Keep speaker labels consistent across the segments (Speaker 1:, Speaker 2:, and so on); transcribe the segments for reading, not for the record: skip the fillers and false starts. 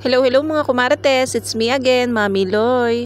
Speaker 1: Hello, hello mga kumarites! It's me again, Mami Loy.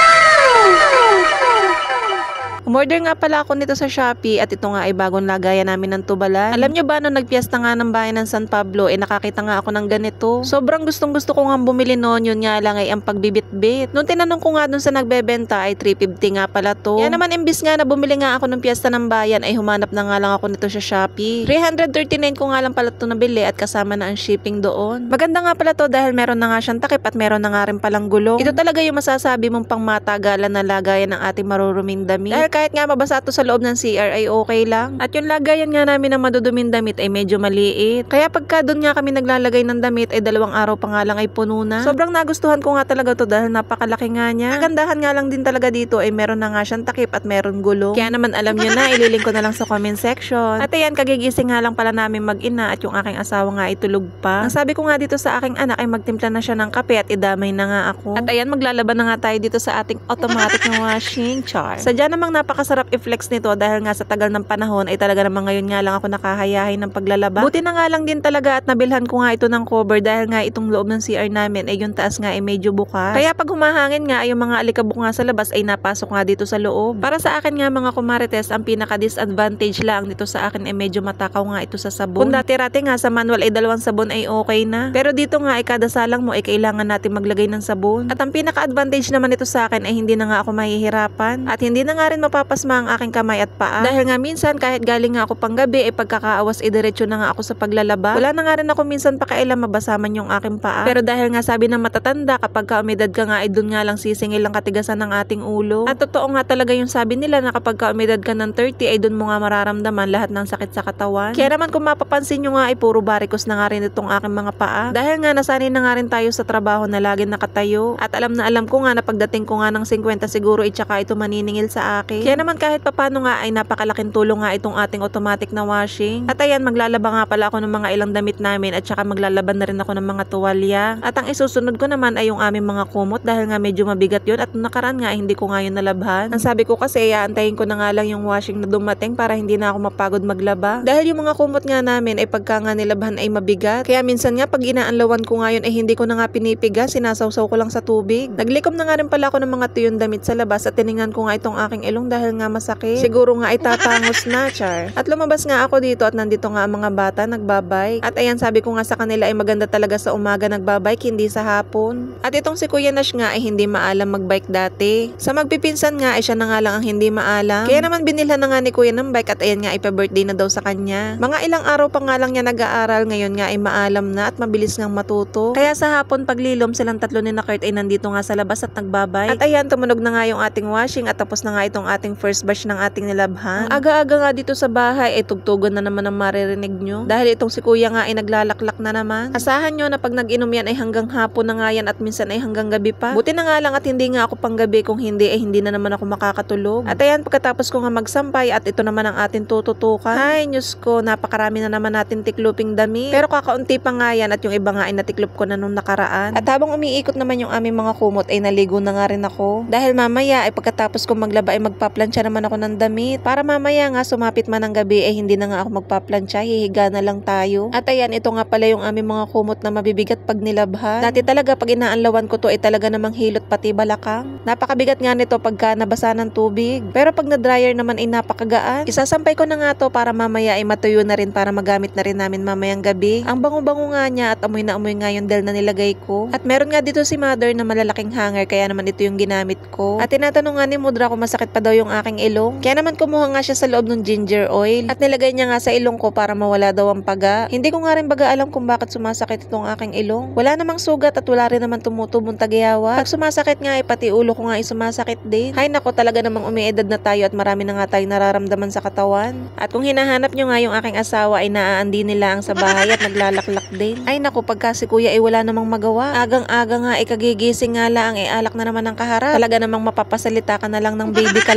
Speaker 1: Umorder nga pala ako nito sa Shopee at ito nga ay bagong lagayan namin ng tubalan. Alam nyo ba, nung nagpiesta nga ng bayan ng San Pablo, nakakita nga ako ng ganito. Sobrang gustong gusto ko nga bumili noon, yun nga lang ay ang pagbibit-bit. Nung tinanong ko nga dun sa nagbebenta ay 350 nga pala to. Yan naman, imbis nga na bumili nga ako ng piesta ng bayan ay humanap na nga lang ako nito sa Shopee. 339 ko nga lang pala to nabili at kasama na ang shipping doon. Maganda nga pala to dahil meron na nga siyang takip at meron na nga rin palang gulong. Ito talaga yung masasabi mong pang matagalan na lagayan ng ating maruruming damit. Dahil kahit nga mabasa to sa loob ng CR ay okay lang. At yung lagayan nga namin ng maduduming damit ay medyo maliit. Kaya pagka doon nga kami naglalagay ng damit ay 2 araw pa nga lang ay puno na. Sobrang nagustuhan ko nga talaga to dahil napakalaki nga niya. Kagandahan nga lang din talaga dito ay meron na nga siyang takip at meron gulong. Kaya naman alam nyo na, ililink ko na lang sa comment section. At ayan, kagigising nga lang pala namin mag-ina at yung aking asawa nga ay tulog pa. Ang sabi ko nga dito sa aking anak ay magtimpla na siya ng kape at idamay na nga ako. At ayan, maglalaban na nga tayo dito sa ating automatic na washing char. Sadya namang napakasarap i-flex nito dahil nga sa tagal ng panahon ay talaga namang ngayon nga lang ako nakahayahay ng paglalaba. Buti na nga lang din talaga at nabilhan ko nga ito ng cover dahil nga itong loob ng CR namin ay yung taas nga ay medyo bukas. Kaya pag humahangin nga ay yung mga alikabok nga sa labas ay napasok nga dito sa loob. Para sa akin nga mga kumarites, ang pinaka-disadvantage lang dito sa akin ay medyo matakaw nga ito sa sabon. Kung dati-rati nga sa manual ay 2 sabon ay okay na. Pero dito nga ay kada salang mo ay kailangan natin maglagay ng sabon. At ang pinaka-advantage naman ito sa akin ay hindi na nga ako mahihirapan at hindi na nga rin mapapasma ang aking kamay at paa. Dahil nga minsan kahit galing nga ako pang gabi ay pagkakaawas diretso na nga ako sa paglalaba. Wala na nga rin ako minsan pakailan mabasa man yung aking paa. Pero dahil nga sabi ng matatanda kapag kaumidad ka nga ay dun nga lang sisingil ang katigasan ng ating ulo. At totoo nga talaga yung sabi nila na kapag kaumidad ka ng 30 ay dun mo nga mararamdaman lahat ng sakit sa katawan. Kaya naman kung mapapansin nyo nga ay puro barikos na nga rin itong aking mga paa. Dahil nga nasanay na nga rin tayo sa trabaho na lagi nakatayo. At alam na alam ko nga na pagdating ko nga ng 50 siguro ay tsaka ito maniningil sa akin. Kaya naman kahit papano nga ay napakalaking tulong nga itong ating automatic na washing. At ayan, maglalaba nga pala ako ng mga ilang damit namin at saka maglalaban na rin ako ng mga tuwalya. At ang isusunod ko naman ay yung aming mga kumot dahil nga medyo mabigat yun at nakaraan nga hindi ko nga yun nalabhan. Ang sabi ko kasi aantayin ko na nga lang yung washing na dumating para hindi na ako mapagod maglaba. Dahil yung mga kumot nga namin ay pagka nga nilabhan ay mabigat. Kaya minsan nga pag inaanlawan ko nga yun ay hindi ko na nga pinipiga, sinasawsaw ko lang sa tubig. Naglikom na nga rin pala ako ng mga tuyong damit sa labas at tiningnan ko nga itong aking ilong dahil nga masakit. Siguro nga ay tatangos na, char. At lumabas nga ako dito at nandito nga ang mga bata nagbabike. At ayan, sabi ko nga sa kanila ay maganda talaga sa umaga nagbabike, hindi sa hapon. At itong si Kuya Nash nga ay hindi maalam magbike dati. Sa magpipinsan nga ay siya na nga lang ang hindi maalam. Kaya naman binilhan na nga ni Kuya ng bike at ayan nga ay pa-birthday na daw sa kanya. Mga ilang araw pa nga lang niya nag-aaral, ngayon nga ay maalam na at mabilis ngang matuto. Kaya sa hapon paglilom silang tatlo ni na Kurt ay nandito nga sa labas at nagbabike. At ayan, tumunog na nga yung ating washing at tapos na nga itong ating first batch ng ating nilabhan. Aga-aga nga dito sa bahay ay tugtugan na naman ang maririnig nyo. Dahil itong si Kuya nga ay naglalaklak na naman. Asahan nyo na pag nag-inom yan ay hanggang hapon na nga yan at minsan ay hanggang gabi pa. Buti na nga lang at hindi nga ako pang gabi, kung hindi ay hindi na naman ako makakatulog. At ayan, pagkatapos ko nga magsampay at ito naman ang ating tututukan. Ay, Diyos ko, napakarami na naman natin tikluping dami. Pero kakaunti pa nga yan at yung iba nga ay natiklop ko na nung nakaraan. At habang umiikot naman yung aming mga kumot ay naligo na nga rin ako. Dahil mamaya ay pagkatapos ko maglaba ay magpaplansya naman ako ng damit. Para mamaya nga sumapit man ang gabi ay hindi na nga ako magpaplansya, hihiga na lang tayo. At ayan, ito nga pala yung aming mga kumot na mabibigat pag nilabhan. Dati talaga pag inaanlawan ko to ay talaga namang hilot pati balakang. Napakabigat nga nito pagka nabasa ng tubig. Pero pag na-dryer naman ay napakagaan. Isasampay ko na nga to para mamaya ay matuyo na rin para magamit na rin namin mamayang gabi. Ang bango-bango nga niya at amoy na amoy nga yung del na nilagay ko. At meron nga dito si mother na malalaking hanger kaya naman ito yung ginamit ko. At tinatanong nga ni Mudra kung masakit pa daw yung aking ilong. Kaya naman kumuha nga siya sa loob ng ginger oil at nilagay niya nga sa ilong ko para mawala daw ang paga. Hindi ko nga rin baga alam kung bakit sumasakit itong aking ilong. Wala namang sugat at wala rin naman tumutubong tagiyawa. Pag sumasakit nga ay pati ulo ko nga ay sumasakit din. Hay nako, talaga namang umiedad na tayo at marami na nga tayong nararamdaman sa katawan. At kung hinahanap nyo nga yung aking asawa ay naaandi nila ang sa bahay at naglalaklak din. Ay nako, pagka si Kuya ay wala namang magawa. Agang-aga nga ay kagigising nga lang ay alak na naman ang kaharap. Talaga namang mapapasalita ka na lang ng baby kalma.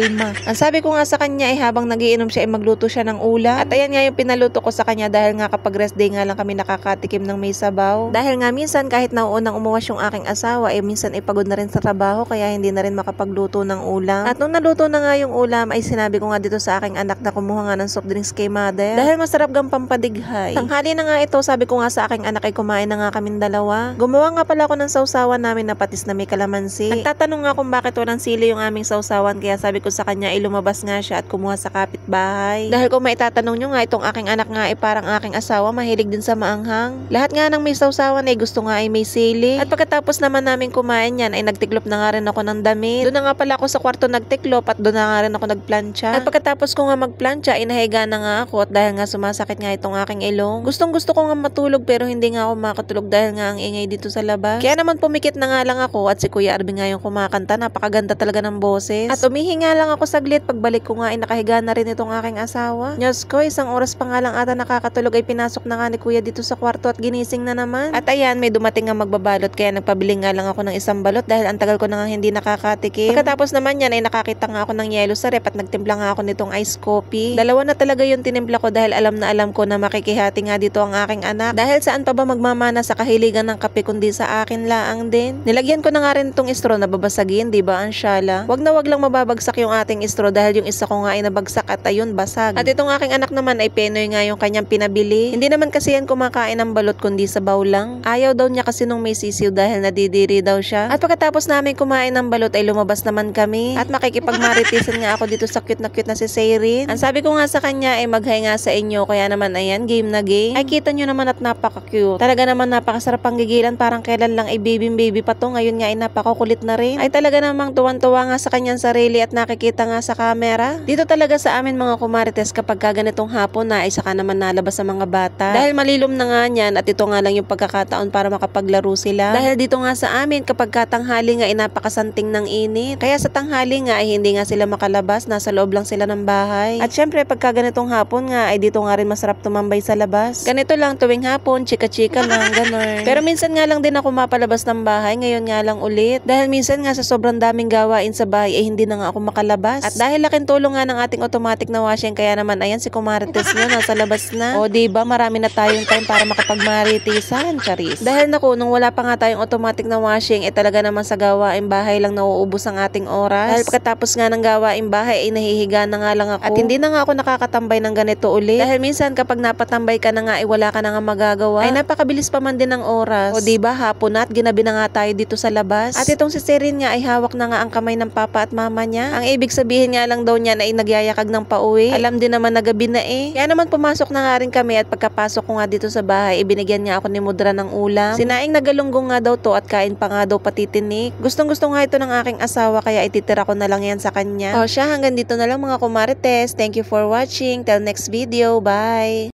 Speaker 1: problema. Ang sabi ko nga sa kanya ay habang nagiinom siya ay magluto siya ng ulam. At ayan nga yung pinaluto ko sa kanya dahil nga kapag rest day nga lang kami nakakatikim ng may sabaw. Dahil nga minsan kahit nauunang umuwas yung aking asawa ay minsan ay pagod na rin sa trabaho kaya hindi na rin makapagluto ng ulam. At nung naluto na nga yung ulam ay sinabi ko nga dito sa aking anak na kumuha nga ng soft drinks kay mother. Dahil masarap gang pampadighay. Tanghali na nga ito, sabi ko nga sa aking anak ay kumain na nga kaming dalawa. Gumawa nga pala ako ng sausawan namin na patis na may kalamansi. Nagtatanong nga kung bakit walang sili yung aming sausawan kaya sabi ko sa kanya ay lumabas nga siya at kumuha sa kapitbahay. Dahil kung maitatanong nyo nga itong aking anak nga ay parang aking asawa mahilig din sa maanghang. Lahat nga ng may sausawan ay gusto nga ay may sili. At pagkatapos naman namin kumain yan ay nagtiklop na nga rin ako ng damit. Doon na nga pala ako sa kwarto nagtiklop at doon na nga rin ako nagplancha. At pagkatapos ko nga magplancha ay nahiga na nga ako at dahil nga sumasakit nga itong aking ilong. Gustong gusto ko nga matulog pero hindi nga ako makatulog dahil nga ang ingay dito sa labas. Kaya naman pumikit na nga lang ako at si Kuya Arvin nga yung kumakanta. Napakaganda talaga ng boses. At umihi nga lang ako saglit. Pagbalik ko nga ay nakahiga na rin itong aking asawa. Diyos ko, isang oras pa nga lang ata nakakatulog ay pinasok na nga ni Kuya dito sa kwarto at ginising na naman. At ayan, may dumating nga magbabalot kaya nagpabili nga lang ako ng isang balot dahil ang tagal ko na nga hindi nakakatikim. Pagkatapos naman yan ay nakakita nga ako ng yelo sa rep at nagtimpla nga ako nitong ice coffee. Dalawa na talaga yung tinimpla ko dahil alam na alam ko na makikihati nga dito ang aking anak. Dahil saan pa ba magmamana sa kahiligan ng kape kundi sa akin laang din. Nilagyan ko na nga rin itong straw na babasagin, di ba, Anshala? Wag na wag lang mababagsak yung ating straw dahil yung isa ko nga ay nabagsak at ayun, basag. At itong aking anak naman ay penoy nga yung kanyang pinabili. Hindi naman kasi yan kumakain ng balot kundi sa baw lang. Ayaw daw niya kasi nung may sisiw dahil nadidiri daw siya. At pagkatapos namin kumain ng balot ay lumabas naman kami. At makikipagmaritisan nga ako dito sa cute na si Seirin. Ang sabi ko nga sa kanya ay mag-hi nga sa inyo kaya naman ayan, game na game. Ay kita nyo naman at napaka-cute. Talaga naman napakasarap ang gigilan parang kailan lang ay baby pa to. Ngayon nga ay napakakulit na rin. Ay talaga namang tuwan-tuwa nga sa kanyang sarili at nakikita nga sa camera. Dito talaga sa amin mga kumarites kapag ganitong hapon na ay saka naman nalabas sa mga bata. Dahil malilom na nga niyan at ito nga lang yung pagkakataon para makapaglaro sila. Dahil dito nga sa amin kapag katanghali nga ay napakasanting ng init. Kaya sa tanghali nga ay hindi nga sila makalabas. Nasa loob lang sila ng bahay. At syempre pagka ganitong hapon nga ay dito nga rin masarap tumambay sa labas. Ganito lang tuwing hapon, chika-chika lang, ganon. Pero minsan nga lang din ako mapalabas ng bahay. Ngayon nga lang ulit. Dahil minsan nga sa sobrang daming gawain sa bahay ay hindi na nga ako makalabas. At dahil laking tulong nga ng ating automatic na washing kaya naman ayan si Kumarites nyo nasa labas na. O diba marami na tayong time para makapagmaritisan, charis. Dahil naku, nung wala pa nga tayong automatic na washing eh talaga naman sa gawain bahay lang nauubos ang ating oras. Dahil pagkatapos nga ng gawain bahay ay nahihiga na nga lang ako. At hindi na nga ako nakakatambay ng ganito ulit. Dahil minsan kapag napatambay ka na nga ay wala ka na nga magagawa. Ay napakabilis pa man din ng oras. O diba hapon na at ginabi na nga tayo dito sa labas. At itong si Seirin nga ay hawak na nga ang kamay ng papa at mama niya. Ang ibig sabihin nga lang daw niya na ay nagyayakag ng pauwi. Alam din naman na gabi na eh. Kaya naman pumasok na nga rin kami at pagkapasok ko nga dito sa bahay, ibinigyan niya ako ni Mudra ng ulam. Sinaing nagalunggong nga daw to at kain pa nga daw pati tinik. Gustong gusto nga ito ng aking asawa kaya ititira ko na lang yan sa kanya. O siya, hanggang dito na lang mga kumarites. Thank you for watching. Till next video. Bye!